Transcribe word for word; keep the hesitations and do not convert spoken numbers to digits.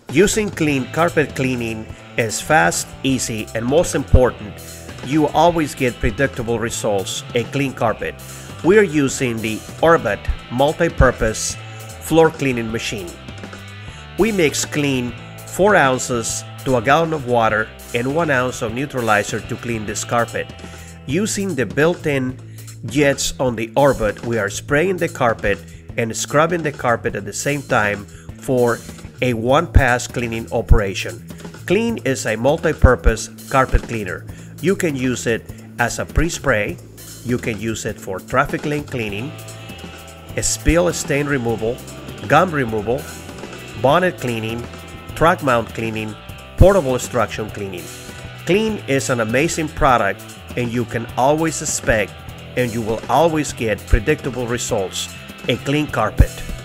Using Clean carpet cleaning is fast, easy, and most important, you always get predictable results in clean carpet. We are using the ORBOT multi-purpose floor cleaning machine. We mix clean four ounces to a gallon of water and one ounce of neutralizer to clean this carpet. Using the built-in jets on the ORBOT, we are spraying the carpet and scrubbing the carpet at the same time for a one-pass cleaning operation. Clean is a multi-purpose carpet cleaner. You can use it as a pre-spray, you can use it for traffic lane cleaning, spill stain removal, gum removal, bonnet cleaning, truck mount cleaning, portable structure cleaning. Clean is an amazing product and you can always expect and you will always get predictable results in clean carpet.